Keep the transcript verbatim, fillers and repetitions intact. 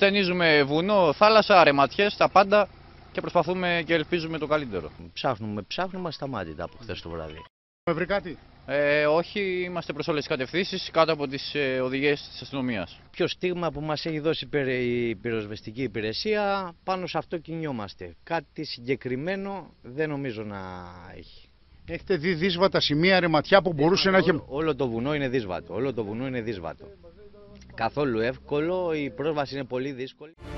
ασθενίζουμε βουνό, θάλασσα, ρεματιές, τα πάντα και προσπαθούμε και ελπίζουμε το καλύτερο. Ψάχνουμε, ψάχνουμε ασταμάτητα από χθες το βράδυ. Με βρει κάτι? Ε, όχι, είμαστε προς όλες τις κατευθύνσεις κάτω από τις ε, οδηγίες της αστυνομίας. Ποιο στίγμα που μας έχει δώσει η πυροσβεστική υπηρεσία, πάνω σε αυτό κινιόμαστε. Κάτι συγκεκριμένο δεν νομίζω να έχει. Έχετε δει δύσβατα σημεία, ρεματιά που μπορούσε να έχει... Όλο, όλο το βουνό είναι δύσβατο, όλο το βουνό είναι δύσβατο. Καθόλου εύκολο, η πρόσβαση είναι πολύ δύσκολη.